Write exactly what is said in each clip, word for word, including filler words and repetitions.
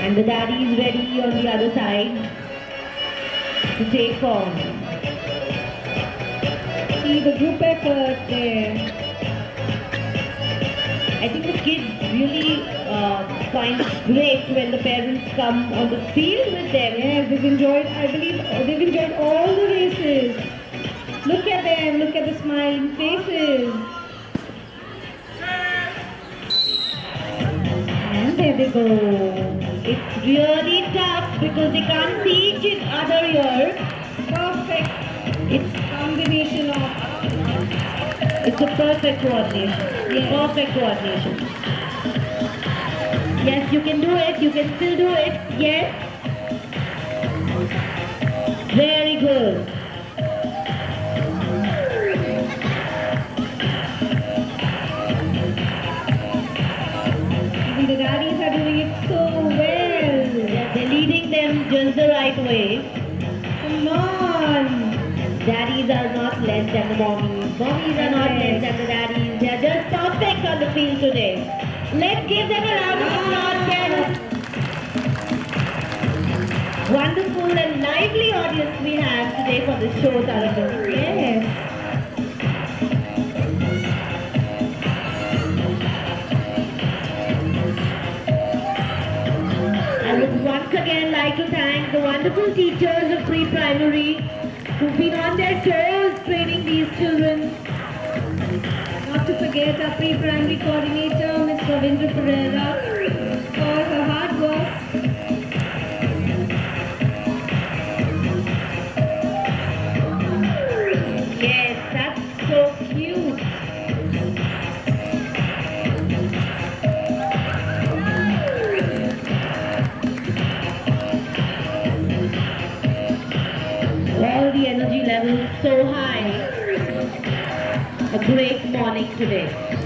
And the daddy is ready on the other side to take on. See the group effort there. I think the kids really uh, find it great when the parents come on the field with them. Yes, they've enjoyed, I believe, uh, they've enjoyed all the races. Look at them, look at the smiling faces. And there they go. It's really tough because they can't see each other here. Perfect. It's Combination of, it's a perfect coordination. Yes. Perfect coordination. Yes, you can do it. You can still do it. Yes. Very good. even the daddies are doing it so well. They're leading them just the right way. Come on. Daddies are not less than the mommies. Mommies are not less than the daddies. They are just perfect on the field today. Let's give them a round of applause, parents. Wonderful and lively audience we have today for this show, Tarun. Yes. I would once again like to thank the wonderful teachers of pre-primary who've been on their toes training these children. Not to forget our pre-primary coordinator, Miss Ravindra Pereira, for her hard work. Yes, that's so cute. All the energy levels so high. A great morning today.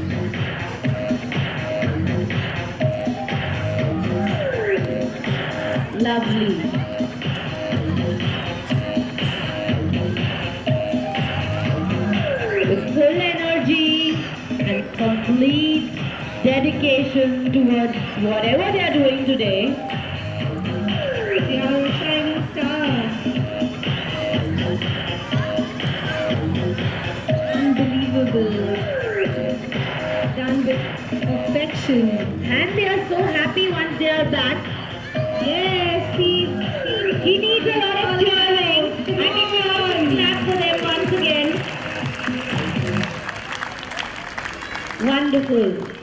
Lovely. With full energy and complete dedication towards whatever they are doing today. They are shining stars. Unbelievable. Done with perfection. And they are so happy once they are back. Yes, see, see. He needs a lot of cheering. I think we all should clap for them once again. Wonderful.